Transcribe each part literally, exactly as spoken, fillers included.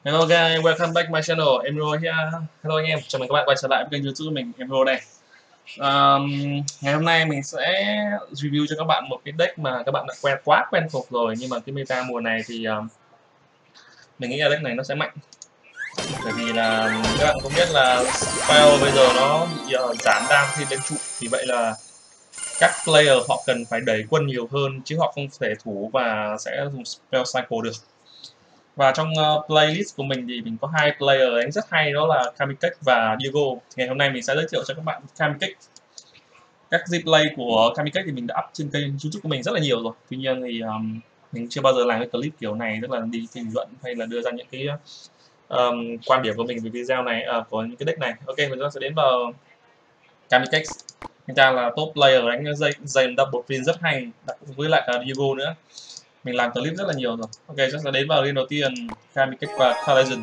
Hello guys, welcome back my channel. Emro here. Hello anh em, chào mừng các bạn quay trở lại với kênh YouTube của mình, Emro đây. Um, ngày hôm nay mình sẽ review cho các bạn một cái deck mà các bạn đã quen quá quen thuộc rồi, nhưng mà cái meta mùa này thì um, mình nghĩ là deck này nó sẽ mạnh. Bởi vì là các bạn cũng biết là spell bây giờ nó bị uh, giảm đam khi lên trụ, vì vậy là các player họ cần phải đẩy quân nhiều hơn chứ họ không thể thủ và sẽ dùng spell cycle được. Và trong uh, playlist của mình thì mình có hai player đánh rất hay, đó là Kamikek và Diego. Ngày hôm nay mình sẽ giới thiệu cho các bạn Kamikek. Các replay của Kamikek thì mình đã up trên kênh YouTube của mình rất là nhiều rồi. Tuy nhiên thì um, mình chưa bao giờ làm cái clip kiểu này, tức là đi bình luận hay là đưa ra những cái um, quan điểm của mình về video này, uh, của những cái deck này. Ok, mình sẽ đến vào Kamikek. Anh ta là top player đánh dây dây double pin rất hay, với lại cả Diego nữa. Mình làm clip rất là nhiều rồi. Ok, chắc là đến vào liên đầu tiên Kamikek và Callaghan.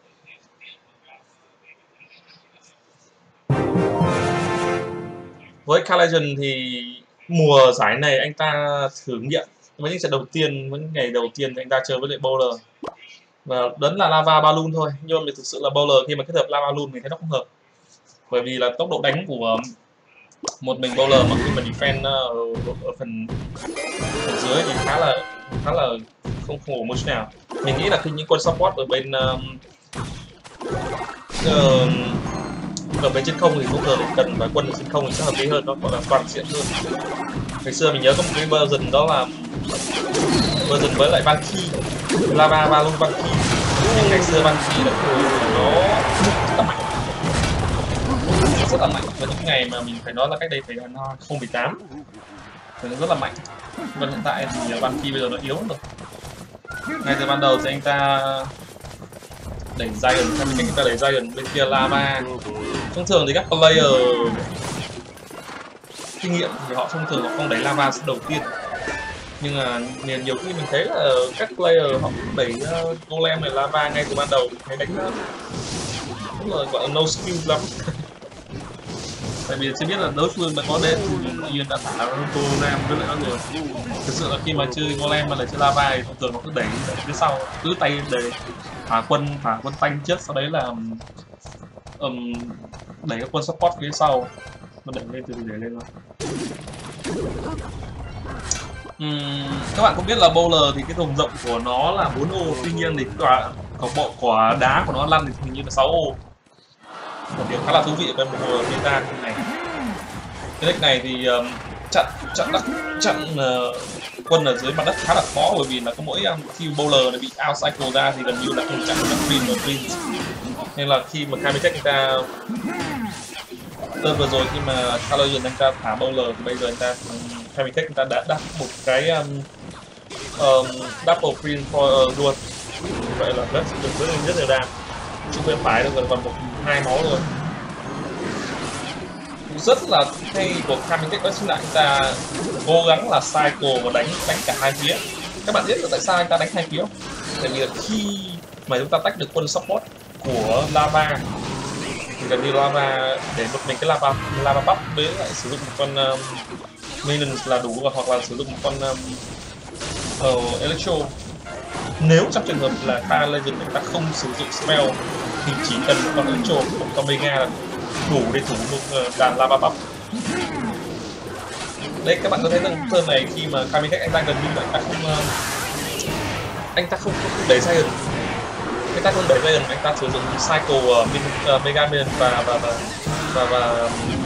Với Callaghan thì mùa giải này anh ta thử nghiệm với những trận đầu tiên, với những ngày đầu tiên thì anh ta chơi với lại bowler và đấn là lava balloon thôi, nhưng mà mình thực sự là bowler khi mà kết hợp lava balloon mình thấy nó không hợp, bởi vì là tốc độ đánh của một mình bowler mà khi mà defend ở, ở phần phần dưới thì khá là khá là không không ổn một chút nào. Mình nghĩ là khi những quân support ở bên uh, uh, ở bên trên không thì không giờ cần phải quân ở trên không thì sẽ hợp lý hơn, nó gọi là toàn diện hơn. Ngày xưa mình nhớ có một cái version đó là version với lại Banshee, lava balloon Banshee, nhưng ngày xưa Banshee là nó rất là mạnh, rất là mạnh vào những ngày mà mình phải nói là cách đây phải là không một tám thì nó rất là mạnh. Còn hiện tại thì Banshee bây giờ nó yếu rồi. Ngay từ ban đầu thì anh ta đẩy Giant, theo mình cách anh ta đẩy Giant, bên kia lava. Thông thường thì các player kinh nghiệm thì họ thông thường họ không đẩy lava đầu tiên, nhưng mà nhiều khi mình thấy là các player họ cũng đẩy uh, golem này lava ngay từ ban đầu, thấy đánh uh, cũng là gọi là no skill lắm. Tại vì chưa biết là đối phương đã có đến thì tự nhiên đã thả golem với lại nó rồi. Thực sự là khi mà chơi golem mà lại chơi lava thì thông thường nó cứ đẩy phía sau, cứ tay để thả quân thả quân tanh trước, sau đấy là um, đẩy các quân support phía sau, nó đẩy lên từ từ để lên rồi. Uhm, các bạn cũng biết là bowler thì cái vùng rộng của nó là bốn ô, tuy nhiên thì quả có bộ quả đá của nó lăn thì hình như là sáu ô. Một điểm khá là thú vị ở bên mùa meta này. Cái deck này thì um, chặn chặn đất chặn uh, quân ở dưới mặt đất khá là khó, bởi vì là có mỗi um, khi bowler này bị out cycle ra thì gần như là không chặn được green và green, nên là khi mà Kamikek anh ta vừa rồi khi mà Callaghan anh ta thả bowler thì bây giờ anh ta Kamikek anh ta đã đắp một cái um, um, double green for uh, luôn, vậy là rất được rất rất nhiều đam. Trung bên phải được gần còn một hai máu rồi. Rất là hay của Kamikek đó chính là anh ta cố gắng là cycle và đánh đánh cả hai phía. Các bạn biết là tại sao anh ta đánh hai phía không? Tại vì là khi mà chúng ta tách được quân support của lava thì gần như lava để một mình cái lava lava bắp với lại sử dụng một con um, minion là đủ, hoặc là sử dụng một con um, uh, electro. Nếu trong trường hợp là Callaghan người ta không sử dụng spell thì chỉ cần một con electro, một con mega là đủ để thủ một đàn lava bắp. Đây các bạn có thấy rằng turn này khi mà Kamikek anh ta gần như là anh ta không uh, anh ta không, không, không đẩy Giant, anh ta không đẩy Giant, anh ta sử dụng cycle uh, min, uh, mega minion và và và và, và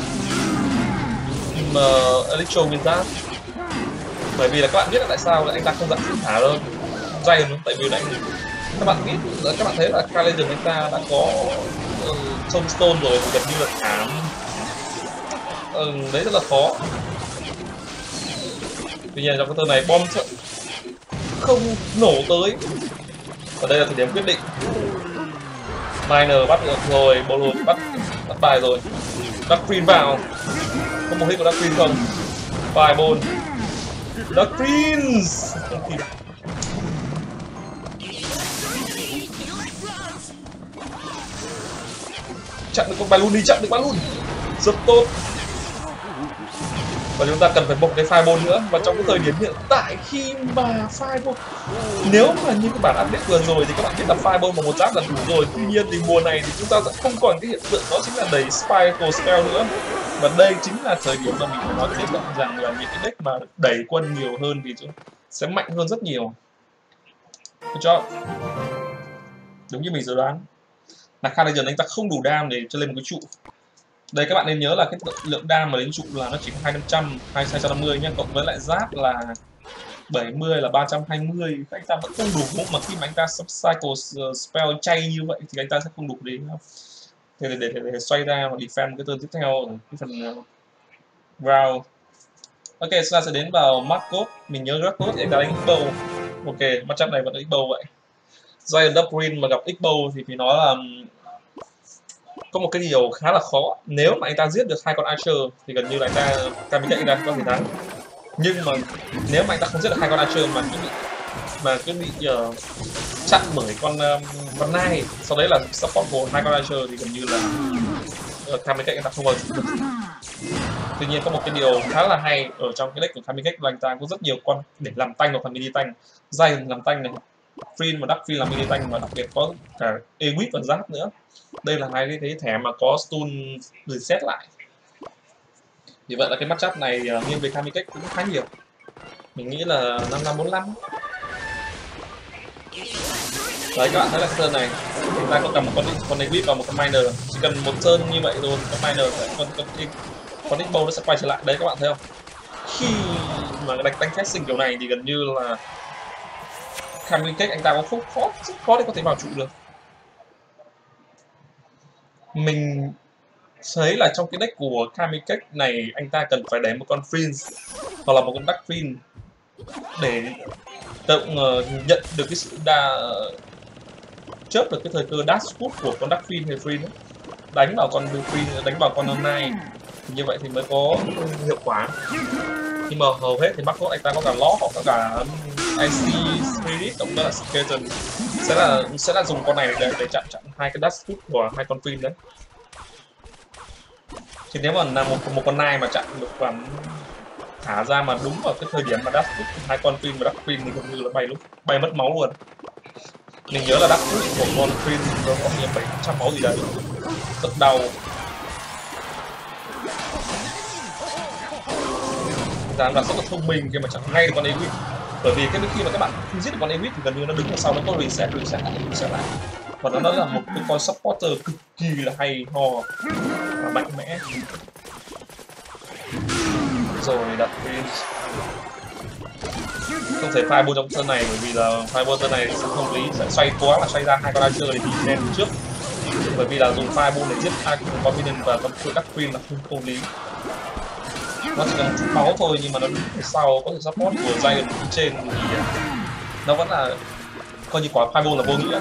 um, uh, electro wizard. Bởi vì là các bạn biết là tại sao anh ta không dặn sự thả đâu Giant, tại vì là anh, các bạn biết các bạn thấy là Callaghan anh ta đã có uh, Tombstone rồi thì gần như là thảm uh, đấy rất là khó. Tuy nhiên trong cái turn này bom trận không nổ tới, và đây là thời điểm quyết định. Miner bắt được rồi, bowler bắt bắt bài rồi, Dark Green vào, có một hit của Dark Green không? Vài ball Dark Greens chặn được con balloon, đi chặn được balloon rất tốt. và chúng ta cần phải một cái fireball nữa. Và trong cái thời điểm hiện tại khi mà fireball, nếu mà như cái bản update vừa rồi thì các bạn biết là fireball mà một giáp là đủ rồi. Tuy nhiên thì mùa này thì chúng ta sẽ không còn cái hiện tượng đó chính là đẩy spiritual spell nữa. Và đây chính là thời điểm mà mình phải nói với các bạn rằng là những cái deck mà đẩy quân nhiều hơn thì sẽ mạnh hơn rất nhiều. Được chưa? Đúng như mình dự đoán là Khaleesian anh ta không đủ đam để cho lên một cái trụ. Đây các bạn nên nhớ là cái lượng đam mà đến trụ là nó chỉ có hai trăm năm trăm, hai trăm năm mươi nhá, cộng với lại giáp là bảy mươi là ba trăm hai mươi, anh ta vẫn không đủ. Mà khi mà anh ta cycle spell chay như vậy thì anh ta sẽ không đủ để để để, để, để xoay ra và defend cái turn tiếp theo ở cái phần uh, round. Ok, chúng ta sẽ đến vào Marcos. Mình nhớ rất tốt để ta đánh X-Bow. Ok, matchup này vẫn X-Bow vậy. Giant Dark Green mà gặp X-Bow thì phải nói là có một cái điều khá là khó. Nếu mà anh ta giết được hai con Archer thì gần như là anh ta Kamikaze anh ta có thể thắng. Nhưng mà nếu mà anh ta không giết được hai con Archer mà cứ bị mà cứ bị uh, chặn bởi con um, con Nai, sau đấy là support của hai con Archer thì gần như là uh, Kamikaze anh ta không bao giờ được. Tuy nhiên có một cái điều khá là hay ở trong cái deck của Kamikaze là anh ta có rất nhiều con để làm tanh hoặc là mini tanh. Giant làm tanh này, Freen và Dark Freen làm mini tanh, và đặc biệt có cả Ewit và Giáp nữa. Đây là hai cái thẻ mà có stun reset lại. Vì vậy là cái matchup này uh, nghiêng về Kamikaze cũng khá nhiều. Mình nghĩ là năm năm bốn năm. Đấy các bạn thấy là cái turn này chúng ta có cầm một con con Ewit và một con Miner. Chỉ cần một turn như vậy rồi con Miner sẽ con con con X-Bow nó sẽ quay trở lại. Đấy các bạn thấy không? Khi mà đánh đánh casting kiểu này thì gần như là Kamikaze anh ta có không khó rất khó để có thể vào trụ được. Mình thấy là trong cái deck của Kamikaze này anh ta cần phải đẩy một con Freeze hoặc là một con Dark Freen để tự uh, nhận được cái sự đa uh, chớp được cái thời cơ dash scoop của con Dark Freen hay Freen ấy. Đánh vào con Freen, đánh vào con Nai, như vậy thì mới có hiệu quả. Nhưng mà hầu hết thì Marcos anh ta có cả Lock hoặc có cả i xê Spirit cộng với là Skeleton sẽ là sẽ là dùng con này để để chặn chặn hai cái dash scoop của hai con Freen đấy. Thì nếu mà là một một con Nai mà chặn được và thả ra mà đúng vào cái thời điểm mà dash scoop hai con Freen và Dark Freen thì gần như là bay lúc bay mất máu luôn. Mình nhớ là dash scoop của con Freen nó có như bảy trăm máu gì đấy, rất đau. Rằng là rất là thông minh khi mà chặn ngay được con Ewit, bởi vì cái khi mà các bạn không giết được con Ewit thì gần như nó đứng ở sau nó có reset reset lại reset lại, và nó là một cái con supporter cực kỳ là hay ho và mạnh mẽ. Rồi đặt Prince không thể fireball trong turn này, bởi vì là fireball turn này sẽ không lý, sẽ xoay quá là xoay ra hai con Archer để bị đen trước, bởi vì là dùng fireball để giết hai con minion và con Dark Queen là không không lý. Nó chỉ cần một chút máu thôi, nhưng mà nó đứng phía sau có thể support của Giant phía trên thì nó vẫn là coi như quả fireball là vô nghĩa.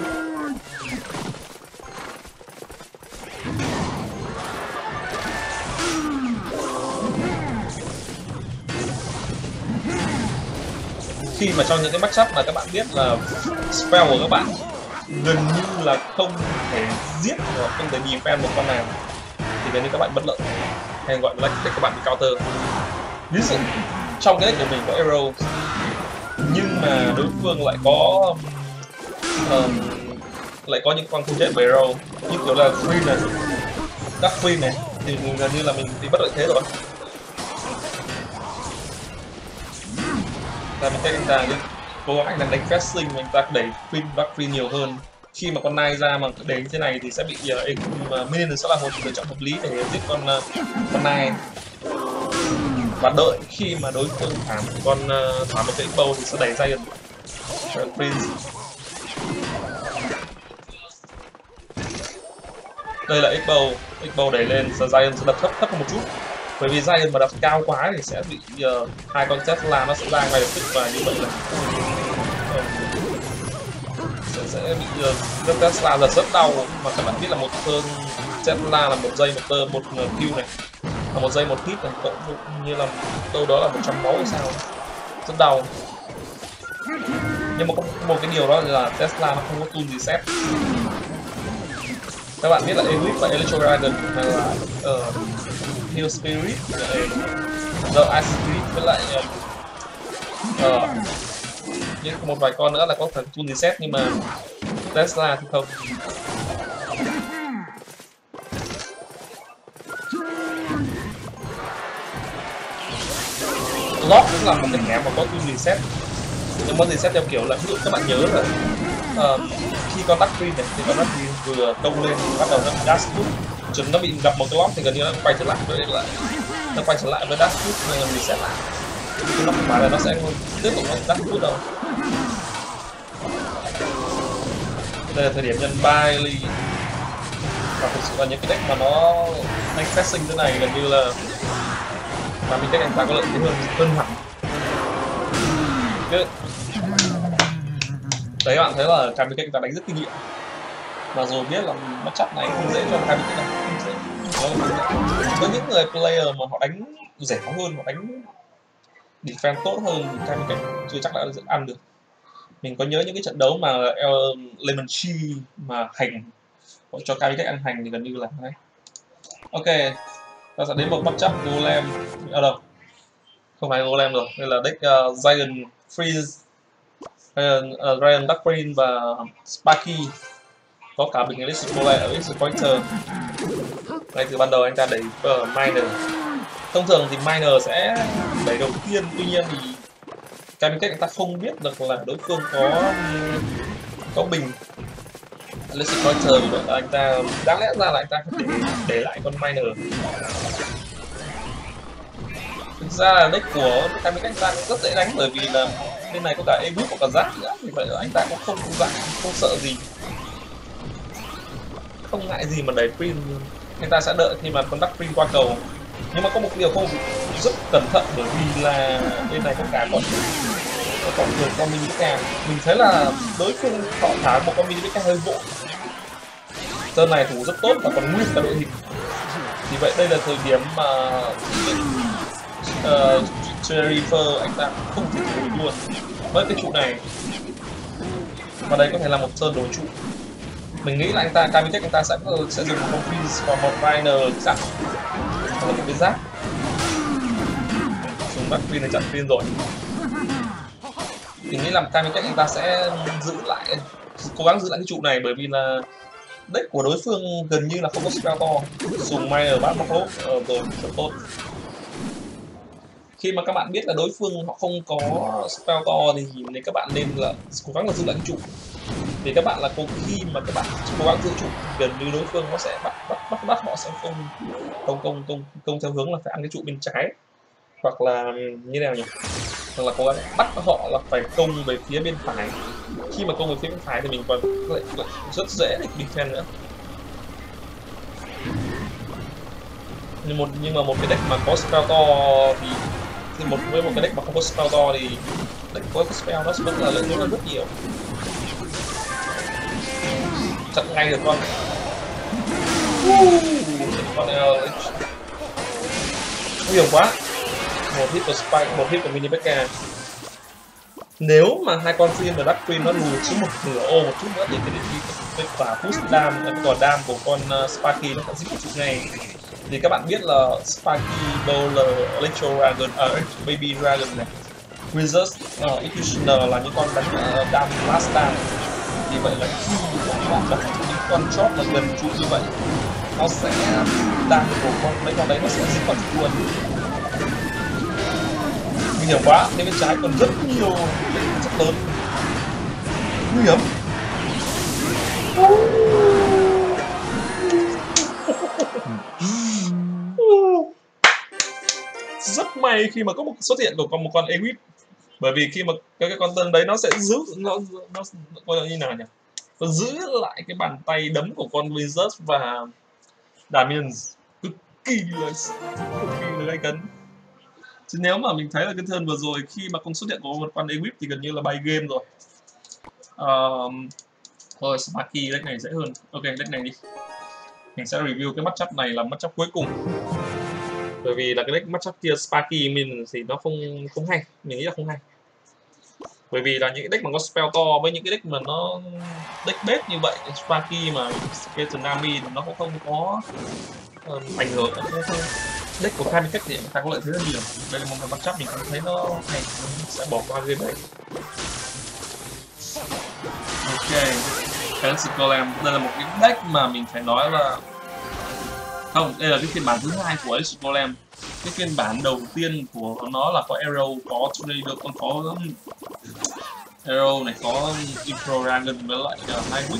Khi mà trong những cái matchup mà các bạn biết là spell của các bạn gần như là không thể giết hoặc không thể defend một con nào thì gần như các bạn bất lợi, hay gọi là để các bạn bị counter. Ví dụ trong cái deck của mình có Arrow nhưng mà đối phương lại có uh, lại có những con không chết bởi Arrow, như kiểu là Queen này, Dark Queen này, thì gần như là mình bị bất lợi thế rồi. Là mình thấy anh ta đi cố gắng anh đang đánh casting, anh ta đẩy Queen Dark Queen nhiều hơn. Khi mà con Nai ra mà để như thế này thì sẽ bị uh, minion sẽ là một lựa chọn hợp lý để giết con uh, con Nai, và đợi khi mà đối phương thả một con uh, thả một cái X-Bow thì sẽ đẩy Giant uh, Prince. Đây là X-Bow, X-Bow đẩy lên, Giant sẽ đập thấp thấp hơn một chút, bởi vì Giant mà đập cao quá thì sẽ bị uh, hai con Tesla nó sẽ ra ngay lập tức, và như vậy là uh, sẽ, sẽ bị uh, Tesla giật rất đau. Mà các bạn biết là một turn Tesla là một giây một turn một kill này, là một giây một hit này, cộng như là đâu đó là một trăm máu hay sao, rất đau. Nhưng mà có một cái điều đó là Tesla nó không có tool reset. Các bạn biết là Ewit và Electro Dragon hay là uh, Hill Spirit giờ Ice Cream với lại uh, những một vài con nữa là có phần tool reset, nhưng mà Tesla thì không. Lock cũng là một cái thẻ mà có tool reset, nhưng mà reset theo kiểu là ví dụ các bạn nhớ là uh, khi con Dark Green này thì con Dark Green vừa công lên bắt đầu nó dash foot, chừng nó bị gặp một cái lock thì gần như nó quay trở lại với lại nó quay trở lại với dash foot nên là reset lại. Nó không phải là nó sẽ tiếp tục nó dash foot đâu. Đây là thời điểm nhân Bailey, và thực sự là những cái deck mà nó đánh pressing thế này gần như là mà mình deck anh ta có lợi thế hơn hơn hẳn. Đấy các bạn thấy là Kami Cách người ta đánh rất kinh nghiệm, mà dù biết là mất chắc này không dễ cho Kami Cách này, không dễ. Có những người player mà họ đánh dẻo hơn, họ đánh defense tốt hơn thì Kami Cách chưa chắc đã ăn được. Mình có nhớ những cái trận đấu mà Lemon Chi mà hành cho Kami Cách ăn hành thì gần như là đấy. Ok, ta sẽ đến một matchup Golem ở đâu? Không phải Golem rồi, đây là deck uh, Giant Freeze, uh, Giant Dark Green và Sparky, có cả bình Explorer ở Exploiter. Ngay từ ban đầu anh ta đẩy uh, Miner. Thông thường thì Miner sẽ đẩy đầu tiên, tuy nhiên thì Kami Cách anh ta không biết được là đối phương có có bình Exploiter, vì vậy là anh ta đáng lẽ ra là anh ta phải để, để lại con Miner. Thực ra là deck của Kami Cách anh ta cũng rất dễ đánh, bởi vì là bên này có cả Ewick và cả Zack nữa, vì vậy là anh ta cũng không dạng không sợ gì, không ngại gì mà đẩy Green. Anh ta sẽ đợi khi mà con Dark Green qua cầu, nhưng mà có một điều không rất cẩn thận, bởi vì là bên này có cả con còn một con mini Pekka. Mình thấy là đối phương họ thả một con mini Pekka hơi vội. Turn này thủ rất tốt và còn nguyên cả đội hình, vì vậy đây là thời điểm mà uh, Cherryfer anh ta không thể thủ luôn với cái trụ này, và đây có thể là một turn đồ trụ. Mình nghĩ là anh ta Kami Cách anh ta sẽ sẽ dùng một con freeze và một Miner chặn, hoặc là một cái giáp dùng bắt Green để chặn Green rồi. Mình nghĩ là Kami Cách anh ta sẽ giữ lại, cố gắng giữ lại cái trụ này, bởi vì là deck của đối phương gần như là không có spell to, dùng Miner bắt bóc lốt rồi rất tốt. Khi mà các bạn biết là đối phương họ không có spell to thì nên các bạn nên là cố gắng là giữ lại cái trụ, vì các bạn là cô khi mà các bạn cố gắng giữ trụ gần như đối phương nó sẽ bắt bắt bắt bắt họ sẽ không công công công công theo hướng là phải ăn cái trụ bên trái, hoặc là như nào nhỉ, hoặc là cố gắng bắt họ là phải công về phía bên phải. Khi mà công về phía bên phải thì mình còn lại, lại rất dễ để defend nữa. Nhưng một nhưng mà một cái deck mà có spell to thì, thì một với một cái deck mà không có spell to thì deck có cái spell nó vẫn là lợi thế hơn rất nhiều. Chặn ngay được con con uh, nguy hiểm quá. Một hit của Spike, một hit của mini Pekka. Nếu mà hai con Fiend và Dark Queen nó lùi xuống một nửa ô một chút nữa thì cái cái quả push dam, cái quả dam của con uh, Sparky nó sẽ dính một chút này. Thì các bạn biết là Sparky, Bowler, Electro Dragon, uh, Baby Dragon này, Wizard, uh, Executioner là những con đánh uh, dam last dam. Vì vậy là khi các bạn đặt những con chót là gần trụ như vậy, nó sẽ đam của con mấy con đấy nó sẽ dính vào trụ luôn. Nguy hiểm quá, bên bên trái còn rất nhiều rất lớn, nguy hiểm. Rất may khi mà có một xuất hiện của con một con Ewick, bởi vì khi mà cái, cái con tân đấy nó sẽ giữ nó nó gọi là như nào nhỉ, nó giữ lại cái bàn tay đấm của con Wizard và Damians cực kỳ là cực kỳ là gay cấn. Chứ nếu mà mình thấy là cái turn vừa rồi khi mà con xuất hiện của một con Ewick thì gần như là bay game rồi. Um, thôi Sparky deck này dễ hơn. Ok, deck này đi. Mình sẽ review cái matchup này là matchup cuối cùng. Bởi vì là cái deck matchup kia Sparky mình thì nó không không hay, mình nghĩ là không hay. Bởi vì là những deck mà có spell to với những cái deck mà nó deck base như vậy, Sparky mà cái Tsunami nó cũng không có um, ảnh hưởng, không, không deck của Kamikaze thì người ta có lợi thế rất nhiều. Đây là một cái bắt chấp mình cảm thấy nó hay, mình sẽ bỏ qua game này. Ok, Fantasy Golem đây là một cái deck mà mình phải nói là không, đây là cái phiên bản thứ hai của Fantasy Golem. Cái phiên bản đầu tiên của nó là có Arrow, có Tornado, còn có Arrow này, có Impro Dragon với lại uh, Highwick.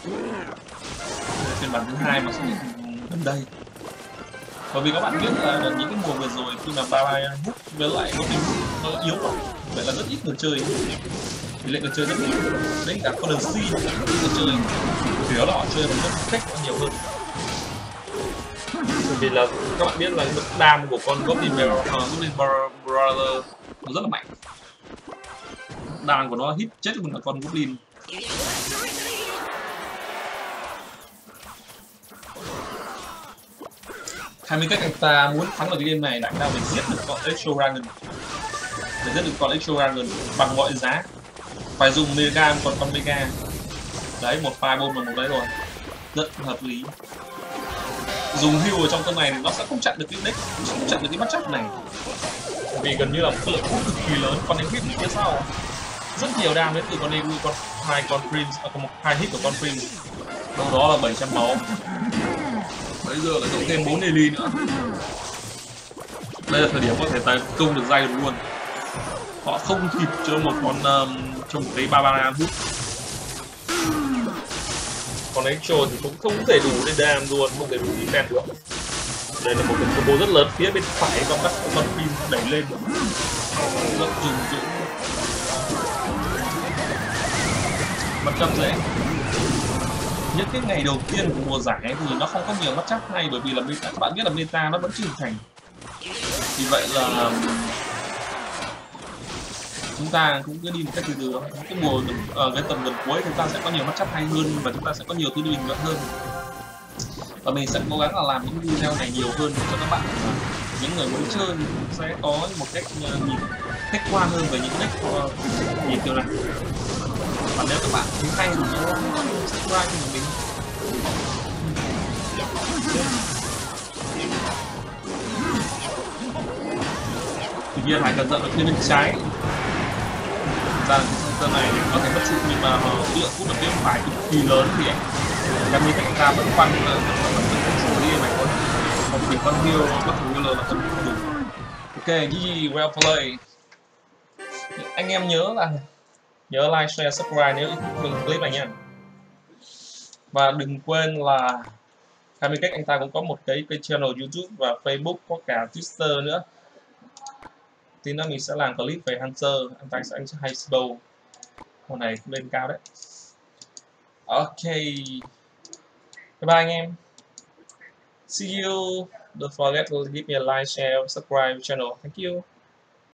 Phiên bản thứ hai mà xuất hiện gần đây. Bởi vì các bạn biết là những cái mùa vừa rồi khi mà Baba Hook với lại Goblin nó yếu quá, vậy là rất ít người chơi, tỷ lệ người chơi rất ít. Đấy cả con C người chơi chủ yếu là họ chơi bằng mức cách nhiều hơn. Bởi vì là các bạn biết là mức đam của con Goblin uh, Goblin Brother nó rất là mạnh, đam của nó hit chết được một con Goblin. Hai mươi cách anh ta muốn thắng được cái game này là anh ta phải giết được con Exo Dragon, phải giết được con Exo Dragon bằng mọi giá, phải dùng Mega còn con Mega đấy, một file bom là một đấy rồi, rất hợp lý. Dùng heal ở trong con này thì nó sẽ không chặn được cái deck, không chặn được cái matchup này, vì gần như là một cái lượng hút cực kỳ lớn. Con này hit phía sau rất nhiều đam đến từ con Egu, con hai con Prince, à, có một hai hit của con Prince, đâu đó là bảy trăm máu. Bây giờ lại cộng thêm bốn Eli nữa. Đây là thời điểm có thể tấn công được dây luôn. Họ không kịp cho một con um, trong một cái Barbarian hút. Còn Exo thì cũng không thể đủ để đam luôn, không thể đủ defense được. Đây là một cái combo rất lớn phía bên phải, con bắt con pin đẩy lên rất dừng dữ. Bắt chấp dễ. Những cái ngày đầu tiên của mùa giải thì nó không có nhiều matchup hay, bởi vì là meta, các bạn biết là meta nó vẫn chưa hình thành. Vì vậy là chúng ta cũng cứ đi một cách từ từ. Cái mùa ở cái tầm gần cuối chúng ta sẽ có nhiều matchup hay hơn và chúng ta sẽ có nhiều thứ bình luận hơn. Và mình sẽ cố gắng là làm những video này nhiều hơn cho các bạn, những người mới chơi sẽ có một cách nhìn khách quan hơn về những deck nhìn kiểu này. Và nếu các bạn thấy hay thì nhớ subscribe cho mình. Tuy nhiên hãy cẩn thận ở phía bên trái. Ra là cái sân này có thể bất trụ, nhưng mà lượng hút ở phía bên phải cực kỳ lớn thì em nghĩ anh ta vẫn khoan vẫn vẫn vẫn đi này, còn chỉ con heal bất thủ là không đủ. Ok, giê giê, well play. Anh em nhớ là nhớ like, share, subscribe nếu yêu clip này nha. Và đừng quên là hai mươi cách anh ta cũng có một cái, cái channel YouTube và Facebook, có cả Twitter nữa. Thì nó mình sẽ làm clip về Hunter, anh ta sẽ anh sẽ hay bow. Con này lên cao đấy. Ok. Bye bye anh em. See you. Don't forget to give me a like, share, subscribe channel. Thank you.